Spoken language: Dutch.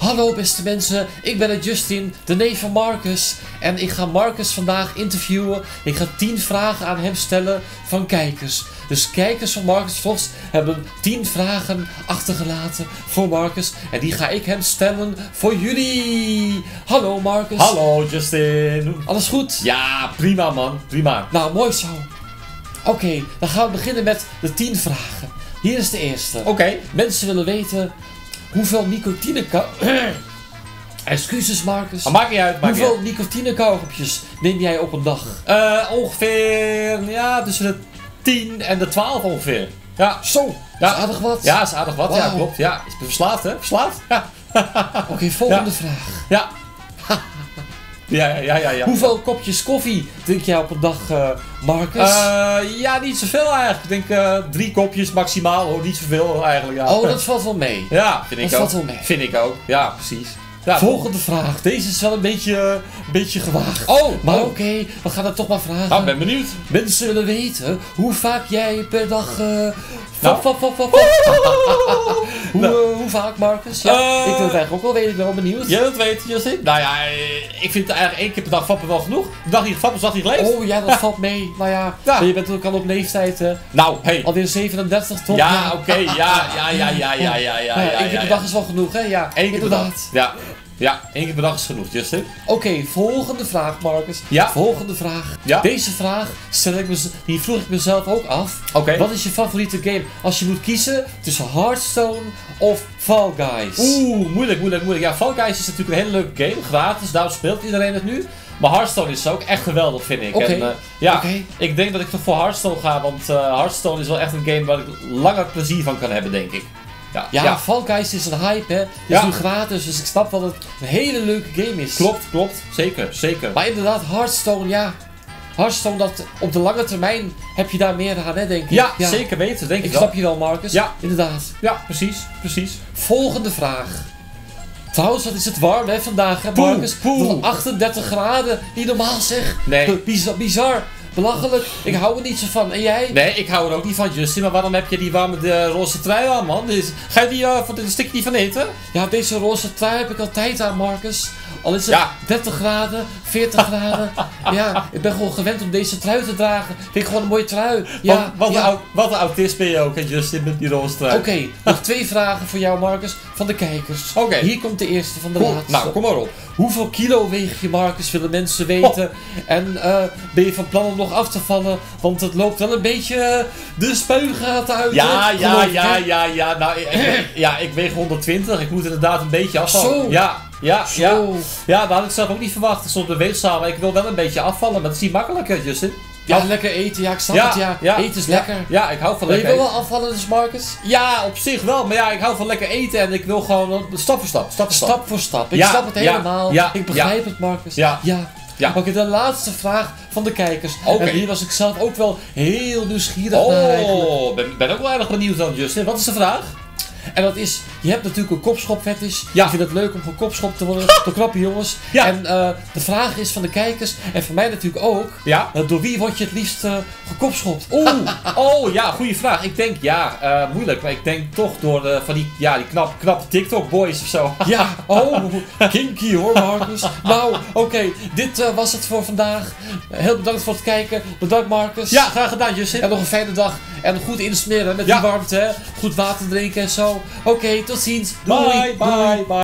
Hallo beste mensen, ik ben het Justin, de neef van Marcus. En ik ga Marcus vandaag interviewen. Ik ga 10 vragen aan hem stellen van kijkers. Dus kijkers van Marcus Vlogs hebben 10 vragen achtergelaten voor Marcus. En die ga ik hem stellen voor jullie. Hallo Marcus. Hallo Justin. Alles goed? Ja, prima man, prima. Nou, mooi zo. Oké, dan gaan we beginnen met de 10 vragen. Hier is de eerste. Oké. Mensen willen weten hoeveel nicotine... Excuses Marcus. Maakt niet uit. Hoeveel nicotine kauwgompjes neem jij op een dag? Ongeveer, ja, tussen de 10 en de 12 ongeveer. Ja. Zo, Ja. is aardig wat. Ja, is aardig wat. Wow. Ja, klopt. Ja, is verslaafd hè? Verslaafd? Ja. Oké, volgende vraag. Ja. Ja. Hoeveel kopjes koffie drink jij op een dag, Marcus? Ja, niet zoveel eigenlijk. Ik denk 3 kopjes maximaal hoor. Niet zoveel eigenlijk. Ja. Oh, dat valt wel mee. Ja, vind ik dat ook. valt wel mee. Vind ik ook. Ja, precies. Ja, Volgende vraag. Deze is wel een beetje gewaagd. Oh, Maar oké, we gaan het toch maar vragen. Nou, ben benieuwd. Mensen willen weten hoe vaak jij per dag... Hoe vaak, Marcus? Ja, ik wil het eigenlijk ook wel weten, ik ben wel benieuwd. Jij wilt weten, Justin? Nou ja, ik vind eigenlijk 1 keer per dag vappen wel genoeg. De dag niet gevapt, dag niet geleefd. Oh ja, dat valt mee. Nou ja, Ja. je bent ook al op leeftijd, hè? Nou, hey. Alweer 37, toch? Ja, oké, ja. 1 keer per dag is wel genoeg, hè? Ja, 1 keer per dag. inderdaad. Ja, 1 keer per dag is genoeg, Justin. Oké, volgende vraag, Marcus. Ja. Volgende vraag. Ja. Deze vraag die vroeg ik mezelf ook af. Oké. Wat is je favoriete game als je moet kiezen tussen Hearthstone of Fall Guys? Moeilijk. Ja, Fall Guys is natuurlijk een hele leuke game, gratis, daarom speelt iedereen het nu. Maar Hearthstone is ook echt geweldig, vind ik. Oké. En, ik denk dat ik toch voor Hearthstone ga, want Hearthstone is wel echt een game waar ik langer plezier van kan hebben, denk ik. Ja, Fall Guys is een hype, hè. Het is nu gratis, dus ik snap dat het een hele leuke game is. Klopt. Zeker. Maar inderdaad, Hearthstone, ja. Hearthstone, dat op de lange termijn heb je daar meer aan, hè, denk ik. Ja, zeker weten, denk ik Ik wel. snap je wel, Marcus. Ja. Inderdaad. Ja, precies. Volgende vraag. Trouwens, wat is het warm, hè, vandaag, hè, Marcus? Tot 38 graden. Niet normaal, zeg. Nee. Bizar. Belachelijk. Ik hou er niet zo van. En jij? Nee, ik hou er ook niet van, Justin. Maar waarom heb je die warme roze trui aan, man? Ga je die voor een stukje niet van eten? Ja, deze roze trui heb ik altijd aan, Marcus. Al is het 30 graden, 40 graden. Ja, ik ben gewoon gewend om deze trui te dragen. Vind ik gewoon een mooie trui. Ja, Wat een autist ben je ook, hè, Justin, met die roze trui. Oké, nog 2 vragen voor jou, Marcus, van de kijkers. Oké. Hier komt de eerste van de laatste. Nou, kom maar op. Hoeveel kilo weeg je, Marcus, willen mensen weten. En ben je van plan om nog af te vallen? Want het loopt wel een beetje de spuigaten uit. Ja. Nou, Ik weeg 120. Ik moet inderdaad een beetje afvallen. Zo. Ja, Zo. dat had ik zelf ook niet verwacht. Ik stond op de weegzaal, maar ik wil wel een beetje afvallen. Maar dat is niet makkelijk, hè, Justin. Ja, lekker eten. Ja, ik snap het. Ja. Eten is lekker. Ja, ik hou van Wil je lekker wel eten. wel afvallen, dus, Marcus? Ja, op zich wel. Maar ja, ik hou van lekker eten en ik wil gewoon stap voor stap. Stap voor stap. Ik Ja, snap het helemaal. ja, Ik begrijp het, Marcus. Ja. Oké, de laatste vraag van de kijkers. Oké. En hier was ik zelf ook wel heel nieuwsgierig naar eigenlijk. Ben ook wel erg benieuwd dan, Justin. Wat is de vraag? En dat is, je hebt natuurlijk een kopschopfetish. Ja. Ik vind het leuk om gekopschopt te worden. Door knappe jongens. Ja. En de vraag is van de kijkers, en van mij natuurlijk ook. Ja. Door wie word je het liefst gekopschopt? Ja, goede vraag. Ik denk, moeilijk. Maar ik denk toch door van die knappe TikTok boys of zo. Ja, kinky hoor, Marcus. Nou, oké, dit was het voor vandaag. Heel bedankt voor het kijken. Bedankt, Marcus. Ja, graag gedaan, Justin. En nog een fijne dag. En goed insmeren met die warmte. Hè. Goed water drinken en zo. Oké, tot ziens. Doei. Bye.